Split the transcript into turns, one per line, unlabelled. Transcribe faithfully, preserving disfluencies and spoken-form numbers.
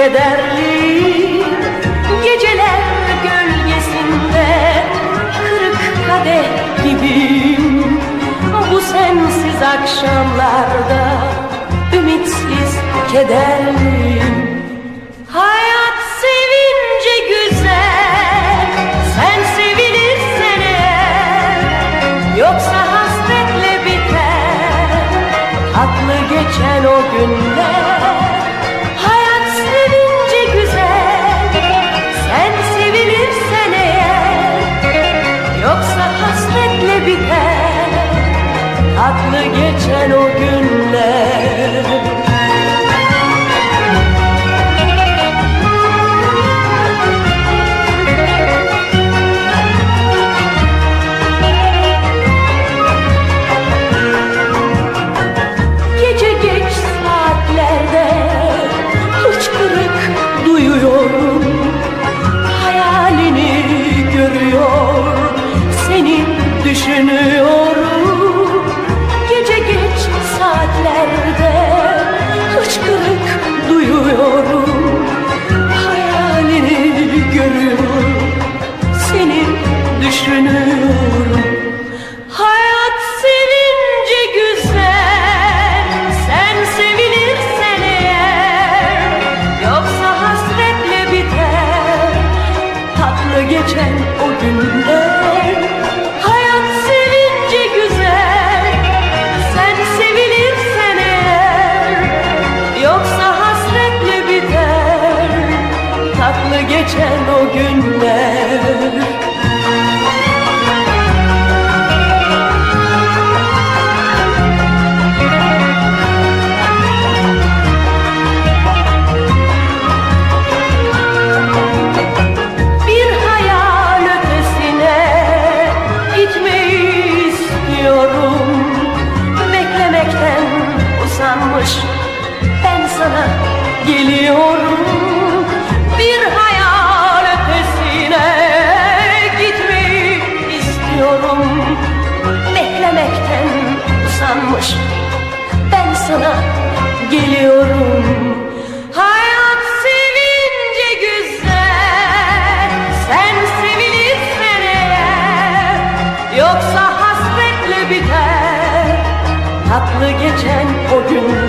kederli geceler gölgesinde kırık kadeh gibiyim. Bu sensiz akşamlarda ümitsiz kederliyim. Hayat sevince güzel, sen sevilirsen eğer, yoksa hasretle biter tatlı geçen o günler. Hayat sevince güzel, sen sevilirsen eğer, yoksa hasretle biter tatlı geçen o günler. Düşünüyorum gece geç saatlerde, hıçkırık duyuyorum, hayalini görüyorum, seni düşünüyorum. Hayat sevince güzel, sen sevilirsen eğer, yoksa hasretle biter tatlı geçen o günler. Geçen o günler. Bir hayal ötesine gitmeyi istiyorum. Beklemekten usanmış ben sana geliyorum. Bir hayal ötesine gitmeyi istiyorum. Beklemekten usanmış ben sana geliyorum. Hayat sevince güzel, sen sevilirsen eğer, yoksa hasretle biter tatlı geçen o gün.